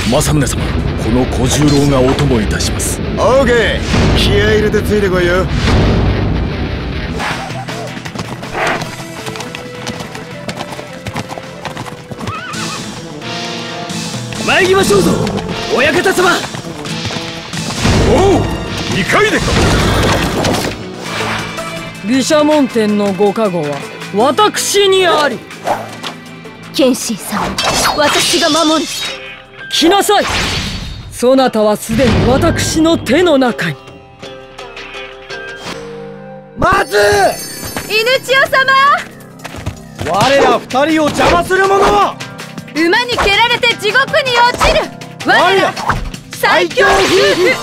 政宗様、この小十郎がお供いたします。 オーケー、気合い入れてついてこいよ。 参りましょうぞ、親方様。おお、二回でか。 毘沙門天のご加護は私にあり。 謙信様、私が守る。 来なさい。そなたはすでに私の手の中に。 待つ。 犬千代様、 我ら二人を邪魔する者は馬に蹴られて地獄に落ちる我ら最強夫婦。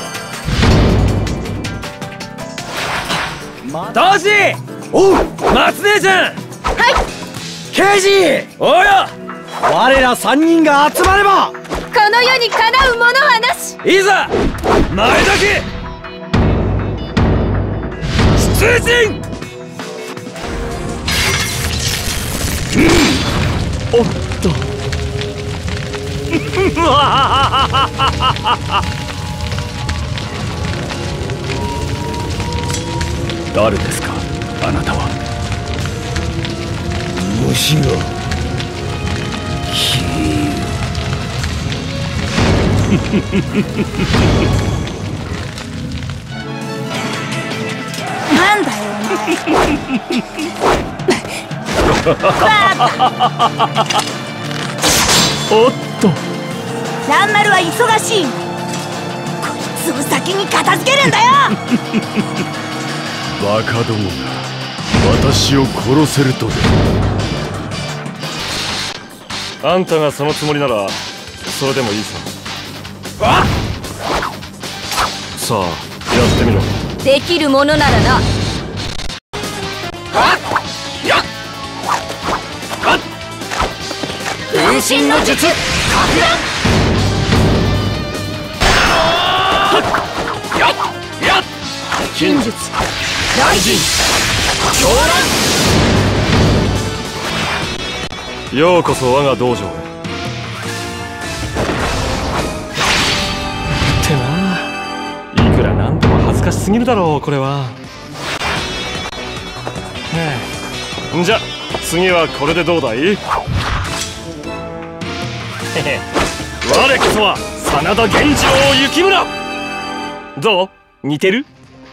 当時、 おう、 松姉ちゃん。 刑事。 おや、 我ら三人が集まればこの世にかなうものはなし。 いざ前だけ出陣。おっと誰ですか、あなたは。 むしろなんだよおっと、 蘭丸は忙しい。こいつを先に片付けるんだよ。 バカどもが私を殺せるとで。あんたがそのつもりならそれでもいいさ。さあ、やってみろ。 できるものならな。分身の術、金術、大臣、狂乱。 ようこそ我が道場へ。ってな、いくらなんでも恥ずかしすぎるだろう、これは。じゃ、次はこれでどうだい？我こそは真田源次郎幸村。どう？似てる？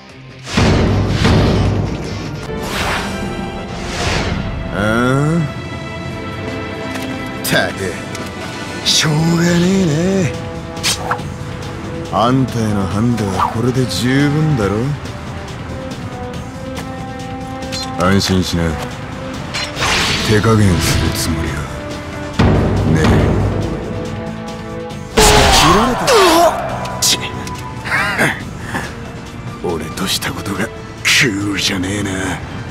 たく、しょうがねえね。あんたへのハンデはこれで十分だろ。安心しな。手加減するつもりはねえ。切られた。ち俺としたことがクールじゃねえな。だ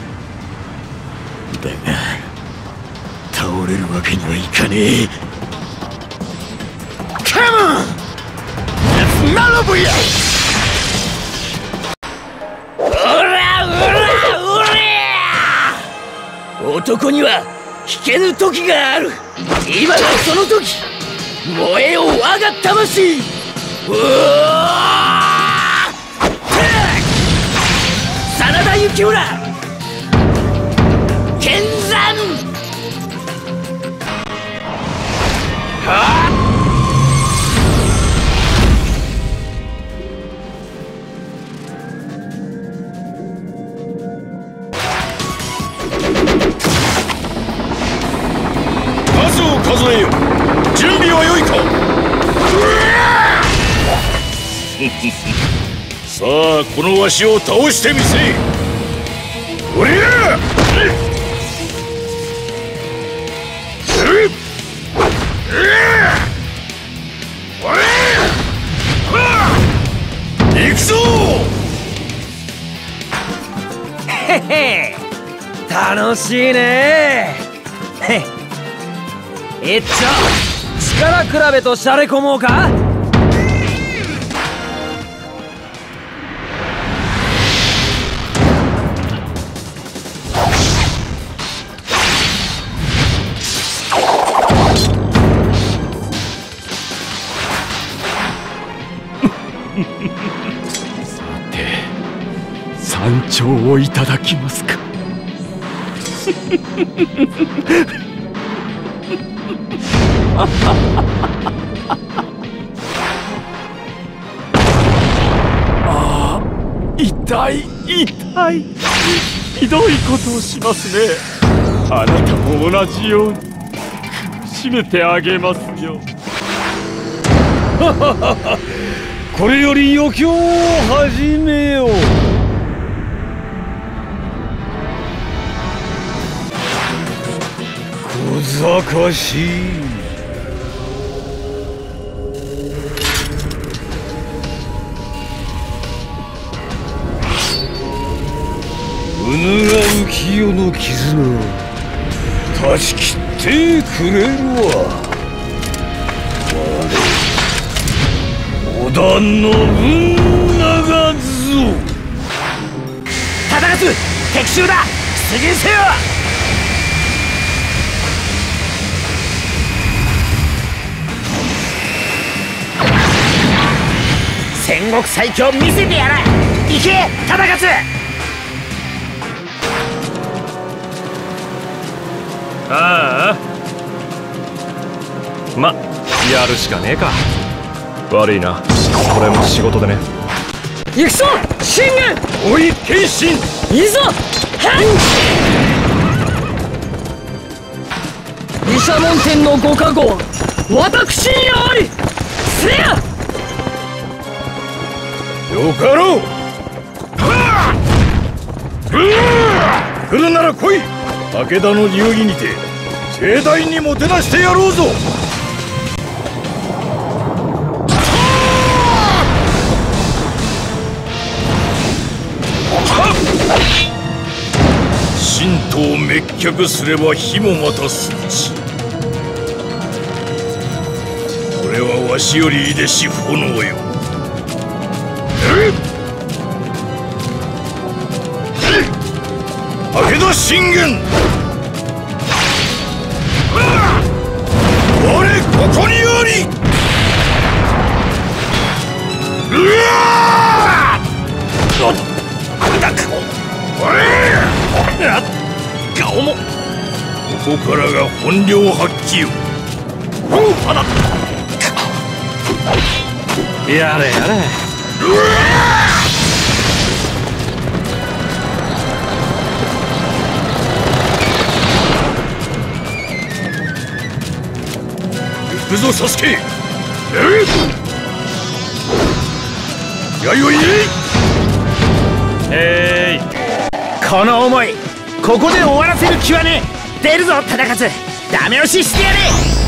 が倒れるわけにはいかねえ。カモン！ナロブや！ 男には引けぬ時がある。今がその時。燃えよ我が魂。真田幸村剣山。数を数えよ。準備は良いか。さあ、このわしを倒してみせ。おりゃ！行くぞ！ へへ、楽しいね。へっ、一丁力比べとしゃれ込もうか。 さて山頂をいただきますか。ああ、痛い痛い、ひどいことをしますね。あなたも同じように苦しめてあげますよ。 これより余興を始めよう。小賢しい。うぬが浮世の絆断ち切ってくれるわ。織田信長ぞ。 忠勝、敵襲だ。出陣せよ。戦国最強見せてやら。行け忠勝。 ああ、ま、やるしかねえか。悪いな、これも仕事でね。 行くぞ信玄。 おい謙信、 いざ。毘沙門天のご加護は私にあり。せや。 よかろう。来るなら来い。武田の流儀にて盛大にもてなしてやろうぞ。神道を滅却すれば火もまたすち。これはわしよりいでし炎よ。武田信玄、我ここにあり。顔もここからが本領発揮よ。 やれやれ。 行くぞサスケ。やいおい。 この思いここで終わらせる気はねえ。出るぞ忠勝、ダメ押ししてやれ。